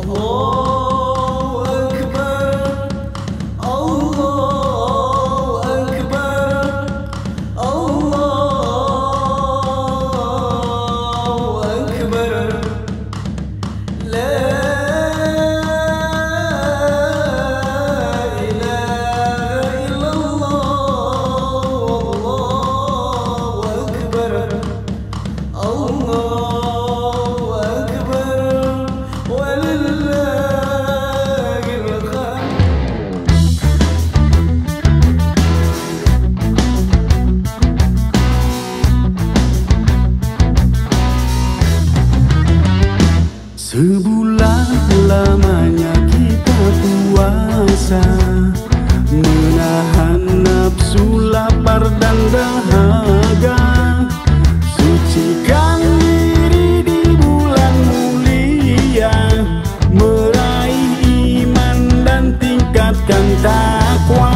Sebulan lamanya kita puasa, menahan nafsu lapar dan dahaga, sucikan diri di bulan mulia, meraih iman dan tingkatkan takwa.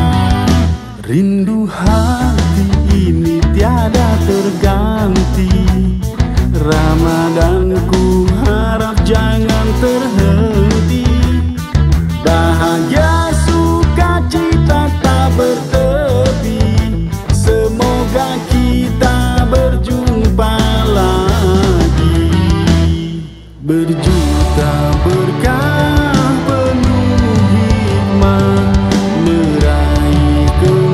Rindu hati ini tiada terganti, Ramadanku harap jangan terhenti. Bahagia sukacita tak bertepi, semoga kita berjumpa lagi. Berjuta berkah penuh hikmah, meraih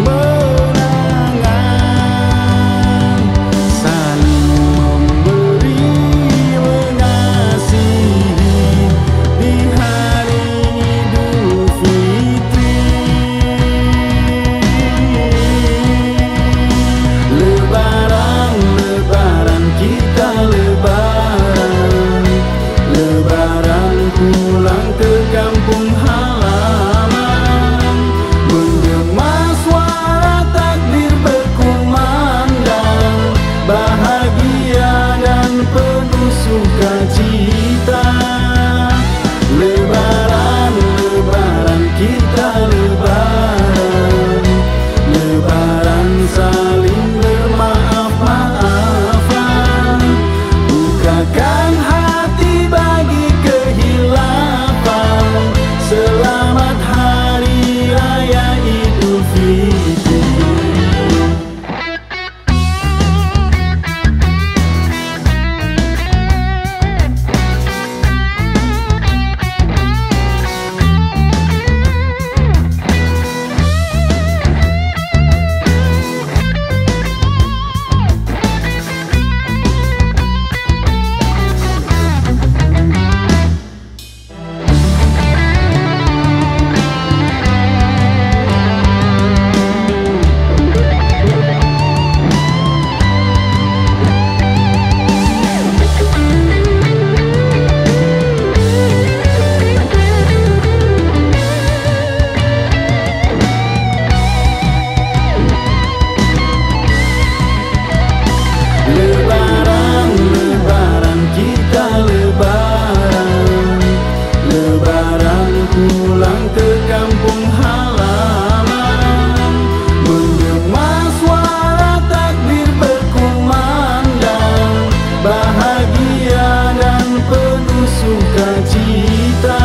kemenangan, saling memberi mengasihi di hari Idul Fitri. Lebaran, lebaran kita lebaran, lebaran pulang ke kampung halaman, menggema suara takbir berkumandang, bahagia dan penuh sukacita. Lebaran, lebaran kita lebaran, lebaran saling bermaaf-maafan, bukakan hati bagi kehilafan. Selamat Hari Raya Idul Fitri. Lebaran, lebaran kita lebaran, lebaran pulang ke kampung halaman, menggema suara takbir berkumandang, bahagia dan penuh sukacita.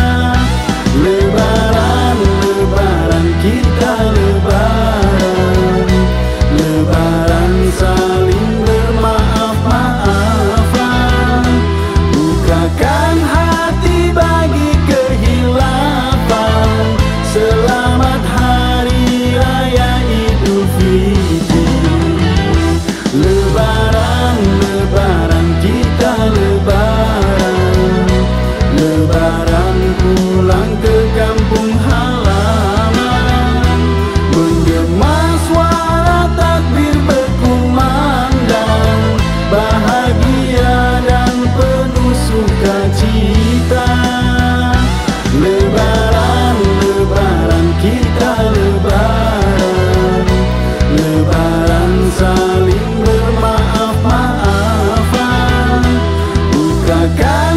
Lebaran, lebaran kita lebaran, lebaran saling bermaaf-maafan, bukakan hati bagi kehilafan. Selamat Hari Raya Idul Fitri. Lebaran, lebaran kita lebaran, lebaran pulang ke kampung halaman, menggema suara takbir berkumandang, bahagia dan penuh sukacita. Lebaran, lebaran kita lebaran, lebaran saling bermaaf-maafan, bukakan